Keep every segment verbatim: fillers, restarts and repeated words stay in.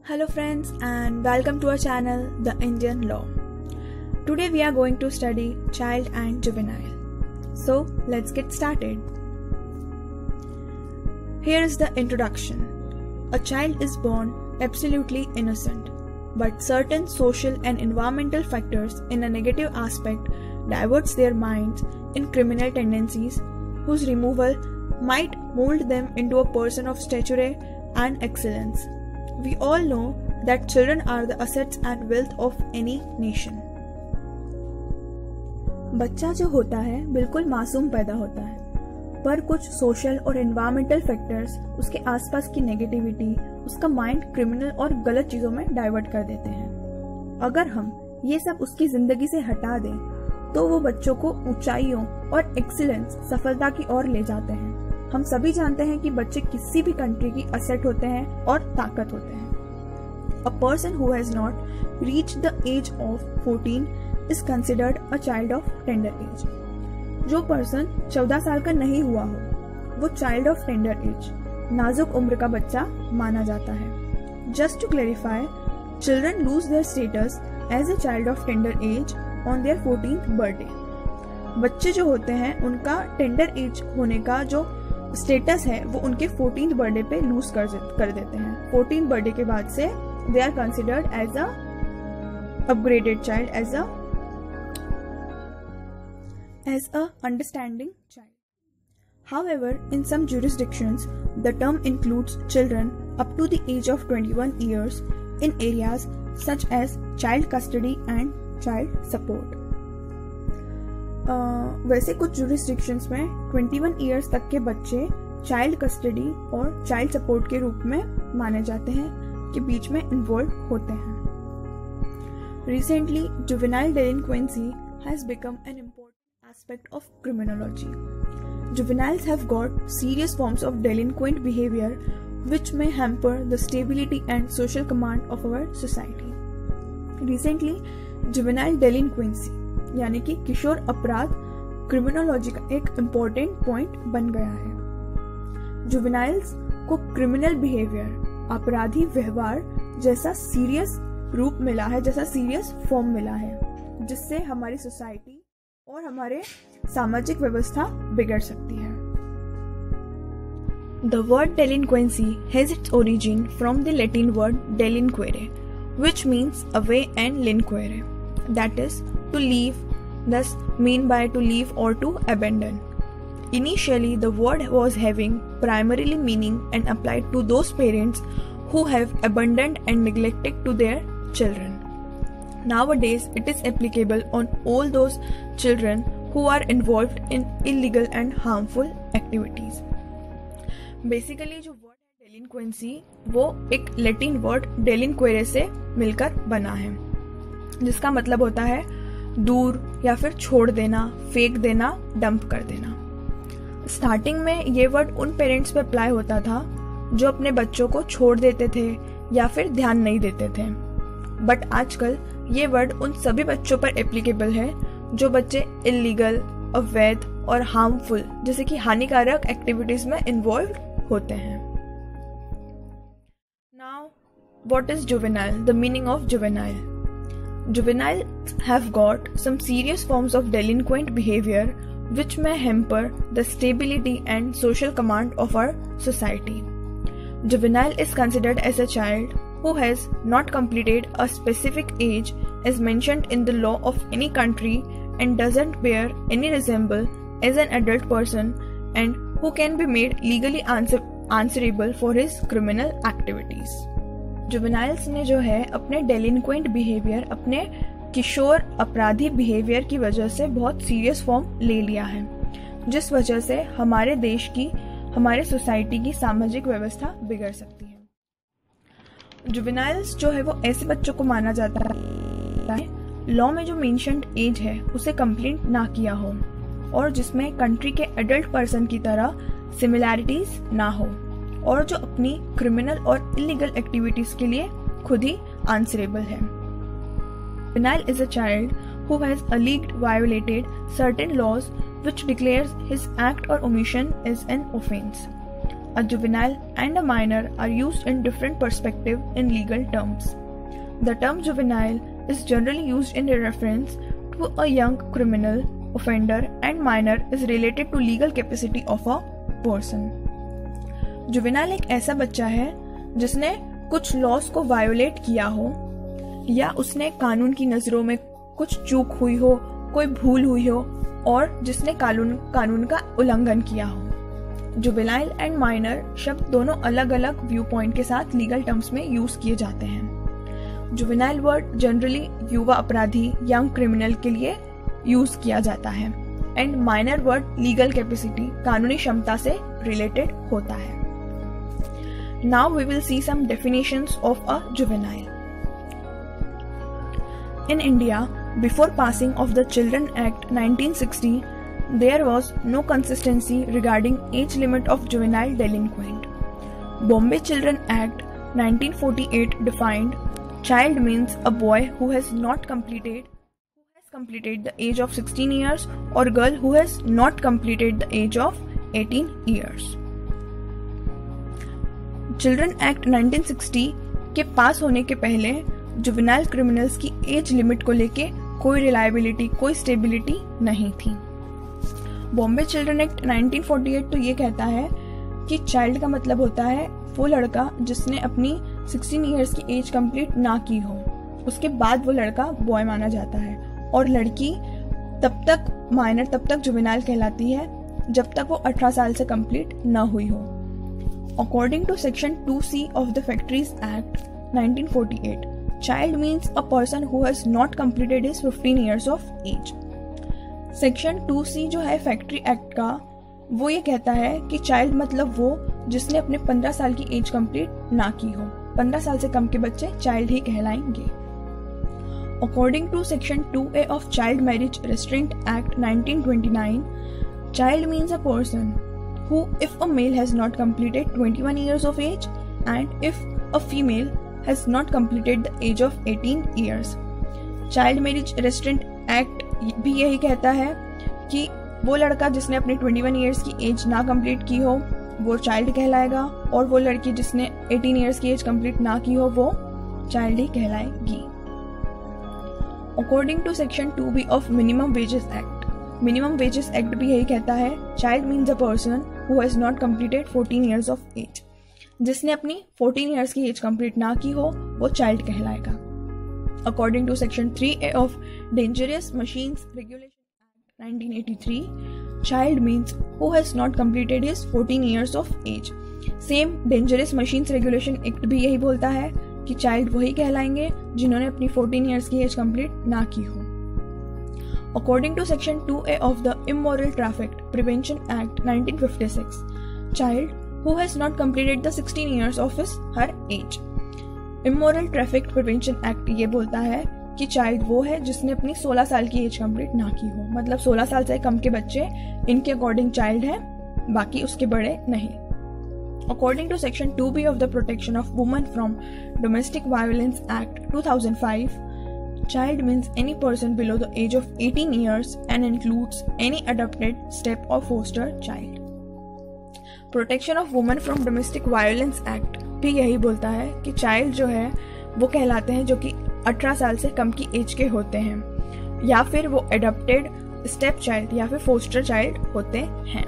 Hello friends and welcome to our channel The Indian Law. Today we are going to study child and juvenile. So let's get started. Here is the introduction. A child is born absolutely innocent, but certain social and environmental factors in a negative aspect diverts their minds in criminal tendencies whose removal might mold them into a person of stature and excellence. We all know that children are the assets and wealth of any nation. बच्चा जो होता है बिल्कुल मासूम पैदा होता है, पर कुछ सोशल और एनवायरमेंटल फैक्टर्स उसके आसपास की नेगेटिविटी उसका माइंड क्रिमिनल और गलत चीजों में डाइवर्ट कर देते हैं। अगर हम ये सब उसकी जिंदगी से हटा दें तो वो बच्चों को ऊंचाइयों और एक्सीलेंस सफलता की ओर ले जाते हैं। हम सभी जानते हैं कि बच्चे किसी भी कंट्री की असेट होते हैं और ताकत होते हैं। A person who has not reached the age of fourteen is considered a child of tender age. जो पर्सन चौदह साल का नहीं हुआ हो वो चाइल्ड ऑफ टेंडर एज, नाजुक उम्र का बच्चा माना जाता है। Just to clarify, children lose their status as a child of tender age on their fourteenth birthday. बच्चे जो होते हैं उनका टेंडर एज होने का जो स्टेटस है वो उनके फोर्टीन्थ बर्थडे पे लूज कर कर देते हैं। फोर्टीन्थ बर्थडे के बाद से they are considered as a upgraded child, as a as a understanding child. However, in some jurisdictions, the term includes children up to the age of twenty-one years in areas such as child custody and child support. Uh, वैसे कुछ jurisdictions में इक्कीस years तक के बच्चे child custody और child support के रूप में माने जाते हैं के बीच में इन्वॉल्व होते हैं। Recently, juvenile delinquency has become an important aspect of criminology. Juveniles have got serious forms of delinquent behavior which may hamper the stability and social command of our society. Recently, juvenile delinquency यानी कि किशोर अपराध criminology का एक important point बन गया है। Juveniles को criminal behaviour, अपराधी व्यवहार जैसा सीरियस रूप मिला है, जैसा सीरियस फॉर्म मिला है, जिससे हमारी सोसाइटी और हमारे सामाजिक व्यवस्था बिगड़ सकती है। The word delinquency has its origin from the Latin word delinquere, which means away and linquere, that is to leave, thus mean by to leave or to abandon. Initially, the word was having primarily meaning and applied to those parents who have abandoned and neglected to their children. Nowadays, it is applicable on all those children who are involved in illegal and harmful activities. Basically, जो word है delinquency वो एक Latin word delinquere से मिलकर बना है, जिसका मतलब होता है दूर या फिर छोड़ देना, फेंक देना, डंप कर देना। स्टार्टिंग में ये वर्ड उन पेरेंट्स पे अप्लाई होता था जो अपने बच्चों को छोड़ देते थे या फिर ध्यान नहीं देते थे, बट आजकल ये वर्ड उन सभी बच्चों पर एप्लीकेबल है जो बच्चे इलीगल, अवैध और हार्मफुल जैसे कि हानिकारक एक्टिविटीज में इन्वॉल्व होते हैं। Now what is juvenile? The meaning of juvenile. Juveniles have got some serious forms of delinquent behavior which may hamper the stability and social command of our society. Juvenile is considered as a child who has not completed a specific age as mentioned in the law of any country and doesn't bear any resemble as an adult person and who can be made legally answer- answerable for his criminal activities. Juveniles ने जो है अपने डेलिंक्वेंट behaviour, अपने किशोर अपराधी behaviour की वजह से बहुत सीरियस फॉर्म ले लिया है, जिस वजह से हमारे देश की, हमारे सोसाइटी की सामाजिक व्यवस्था बिगड़ सकती है। जुवेनाइल्स जो है वो ऐसे बच्चों को माना जाता है लॉ में जो मेंशन्ड एज है उसे कंप्लीट ना किया हो और जिसमें कंट्री के एडल्ट पर्सन की तरह सिमिलैरिटीज ना हो और जो अपनी क्रिमिनल और इलीगल एक्टिविटीज के लिए खुद ही आंसरेबल है। Juvenile is a child who has alleged violated certain laws which declares his act or omission as an offense. A juvenile and a minor are used in different perspectives in legal terms. The term juvenile is generally used in reference to a young criminal offender and minor is related to legal capacity of a person. Juvenile एक ऐसा बच्चा है जिसने कुछ loss को violet किया हो या उसने कानून की नजरों में कुछ चूक हुई हो, कोई भूल हुई हो और जिसने कानून कानून का उल्लंघन किया हो। जुवेनाइल एंड माइनर शब्द दोनों अलग अलग व्यू पॉइंट के साथ लीगल टर्म्स में यूज किए जाते हैं। जुवेनाइल वर्ड जनरली युवा अपराधी यंग क्रिमिनल के लिए यूज किया जाता है and minor word legal capacity कानूनी क्षमता से रिलेटेड होता है। Now we will see some definitions of a juvenile. In India, before passing of the Children Act nineteen sixty, there was no consistency regarding age limit of juvenile delinquent. Bombay Children Act nineteen forty-eight defined child means a boy who has not completed who has completed the age of sixteen years or girl who has not completed the age of eighteen years. Children act nineteen sixty के पास होने के पहले juvenile criminals की age limit को लेके कोई reliability, कोई स्टेबिलिटी नहीं थी। Bombay children act nineteen forty eight तो ये कहता है कि चाइल्ड का मतलब होता है वो लड़का जिसने अपनी सिक्सटीन इयर्स की एज कंप्लीट ना की हो, उसके बाद वो लड़का बॉय माना जाता है और लड़की तब तक माइनर तब तक जुवेनाइल कहलाती है जब तक वो अठारह साल से कंप्लीट ना हुई हो। According to Section two C of the Factories Act nineteen forty-eight, child means a person who has not completed his fifteen years of age. Section two C जो है फैक्ट्री एक्ट का, वो ये कहता है कि चाइल्ड मतलब वो जिसने अपने पंद्रह साल की एज कंप्लीट ना की हो। पंद्रह साल से कम के बच्चे चाइल्ड ही कहलाएंगे। According to Section two A of Child Marriage Restraint Act nineteen twenty-nine, child means a person who, if a male has not completed twenty-one years of age and if a female has not completed the age of eighteen years. Child Marriage Restraint Act भी यही कहता है कि वो लड़का जिसने अपनी इक्कीस years की एज ना कंप्लीट की हो वो चाइल्ड कहलाएगा और वो लड़की जिसने अठारह years की एज कंप्लीट ना की हो वो चाइल्ड ही कहलाएगी। According to Section two B of Minimum Wages Act, minimum wages act भी यही कहता है child means a person who has not completed fourteen years of age. जिसने अपनी फोर्टीन ईयर्स की एज कंप्लीट ना की हो वो चाइल्ड कहलाएगा। According to section three A of dangerous machines regulation act nineteen eighty three, child means who has not completed his fourteen years of age. Same dangerous machines regulation act भी यही बोलता है कि चाइल्ड वही कहलाएंगे जिन्होंने अपनी फोर्टीन ईयर्स की एज कंप्लीट ना की हो। According to Section two A of the Immoral Traffic Prevention Act nineteen fifty-six, child who has not completed the sixteen years of his her age. Immoral Traffic Prevention Act ये बोलता है कि child वो है जिसने अपनी सोलह साल की एज कंप्लीट ना की हो। मतलब सोलह साल से कम के बच्चे इनके अकॉर्डिंग चाइल्ड हैं, बाकी उसके बड़े नहीं। According to Section two B of the Protection of Women from Domestic Violence Act two thousand five, child means any person below the age of eighteen years and includes any adopted step or foster child. Protection of Women from Domestic Violence Act भी यही बोलता है कि child जो है वो कहलाते हैं जो कि अठारह साल से कम की एज के होते हैं या फिर वो अडॉप्टेड स्टेप चाइल्ड या फिर फोस्टर चाइल्ड होते हैं।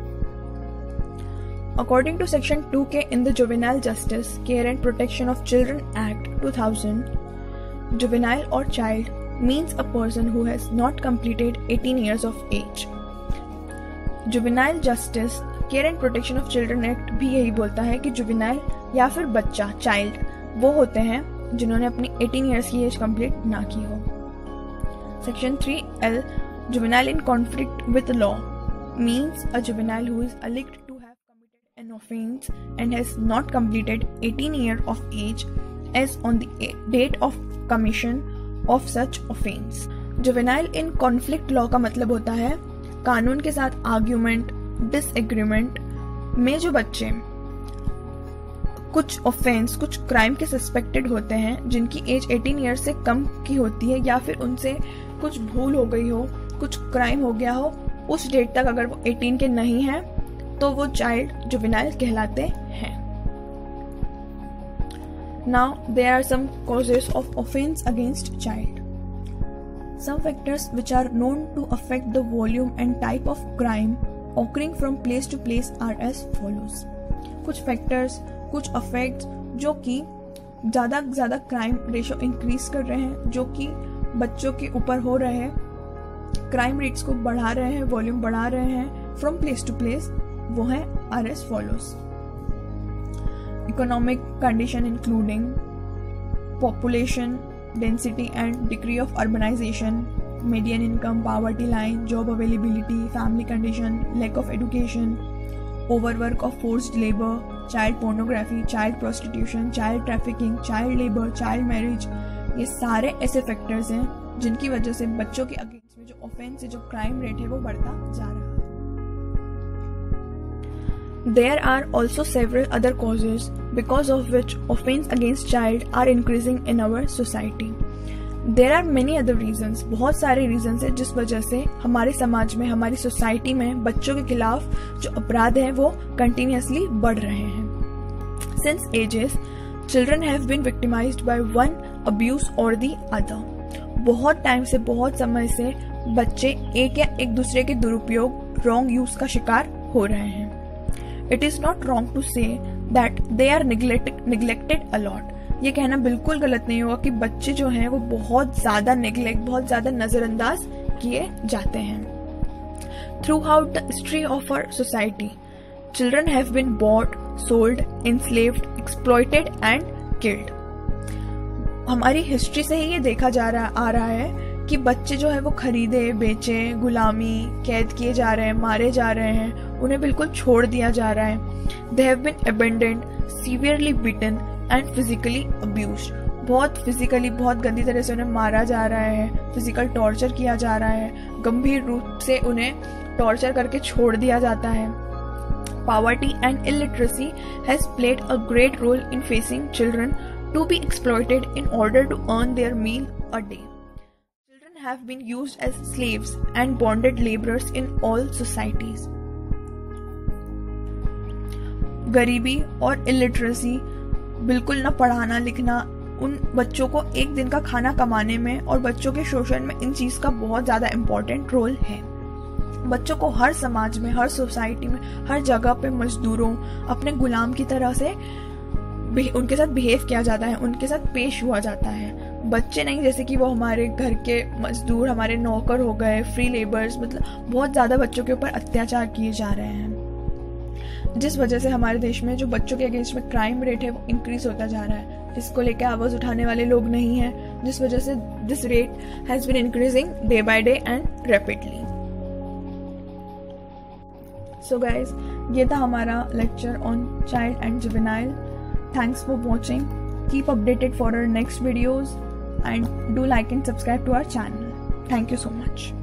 According to Section two K in the Juvenile Justice, Care and Protection of Children Act two thousand, juvenile or child means a person who has not completed eighteen years of age. Juvenile Justice, Care and Protection of Children Act भी यही बोलता है कि juvenile या फिर बच्चा child वो होते हैं जिन्होंने अपनी अठारह years की एज कंप्लीट ना की हो। Section three L, juvenile in conflict with law means a juvenile who is alleged to have committed an offence and has not completed eighteen years of age as on the date of commission of such offence. Juvenile in conflict law का मतलब होता है कानून के साथ argument, disagreement में जो बच्चे कुछ ऑफेंस, कुछ क्राइम के सस्पेक्टेड होते हैं जिनकी एज अठारह ईयर्स से कम की होती है या फिर उनसे कुछ भूल हो गई हो, कुछ क्राइम हो गया हो, उस डेट तक अगर वो अठारह के नहीं है तो वो चाइल्ड जुवेनाइल कहलाते हैं। Now there are some causes of offence against child. Some factors which are known to affect the volume and type of crime occurring from place to place are as follows. कुछ factors, कुछ effects जो कि ज़्यादा ज़्यादा crime ratio increase कर रहे हैं, जो कि बच्चों के ऊपर हो रहे हैं, क्राइम रेट्स को बढ़ा रहे हैं, वॉल्यूम बढ़ा रहे हैं फ्रॉम प्लेस टू प्लेस, वो है are as follows. Economic condition including population density and degree of urbanization, median income, poverty line, job availability, family condition, lack of education, overwork of forced labor, child pornography, child prostitution, child trafficking, child labor, child marriage, ये सारे ऐसे factors हैं जिनकी वजह से बच्चों के against में जो ऑफेंस है, जो क्राइम रेट है, वो बढ़ता जा रहा है। There are also several other causes because of which offense against child are increasing in our society. There are many other reasons, बहुत सारे reasons हैं जिस वजह से हमारे समाज में, हमारी सोसाइटी में बच्चों के खिलाफ जो अपराध हैं वो continuously बढ़ रहे हैं। Since ages, children have been victimized by one abuse or the other. बहुत टाइम से, बहुत समय से बच्चे एक या एक दूसरे के दुरुपयोग, wrong use का शिकार हो रहे हैं। It is not wrong to say that they are neglected, neglected a lot. ये कहना बिल्कुल गलत नहीं होगा कि बच्चे जो हैं वो बहुत ज़्यादा नेग्लेक्ट, बहुत ज़्यादा नज़रअंदाज किए जाते हैं। Throughout the history of our society, children have been bought, sold, enslaved, exploited and killed. हमारी हिस्ट्री से ही ये देखा जा रहा आ रहा है कि बच्चे जो है वो खरीदे, बेचे, गुलामी, कैद किए जा रहे हैं, मारे जा रहे हैं, उन्हें बिल्कुल छोड़ दिया जा रहा है। They have been abandoned, severely beaten and physically abused. बहुत फिजिकली, बहुत गंदी तरह से उन्हें मारा जा रहा है, फिजिकल टॉर्चर किया जा रहा है, गंभीर रूप से उन्हें टॉर्चर करके छोड़ दिया जाता है। Poverty and illiteracy has played a great role in facing children to be exploited in order to earn their meal a day. Children have been used as slaves and bonded laborers in all societies. गरीबी और illiteracy, बिल्कुल न पढ़ाना लिखना, उन बच्चों को एक दिन का खाना कमाने में और बच्चों के शोषण में इन चीज़ का बहुत ज़्यादा इम्पोर्टेंट रोल है। बच्चों को हर समाज में, हर सोसाइटी में, हर जगह पे मजदूरों, अपने गुलाम की तरह से उनके साथ बिहेव किया जाता है, उनके साथ पेश हुआ जाता है। बच्चे नहीं जैसे कि वो हमारे घर के मजदूर, हमारे नौकर हो गए, फ्री लेबर्स, मतलब बहुत ज़्यादा बच्चों के ऊपर अत्याचार किए जा रहे हैं, जिस वजह से हमारे देश में जो बच्चों के अगेंस्ट में क्राइम रेट है वो इंक्रीज होता जा रहा है, जिसको लेकर आवाज उठाने वाले लोग नहीं हैं, जिस वजह से this rate has been increasing day by day and rapidly. So guys, ये था हमारा lecture on child and juvenile. Thanks for watching, keep updated for our next videos and do like and subscribe to our channel. Thank you so much.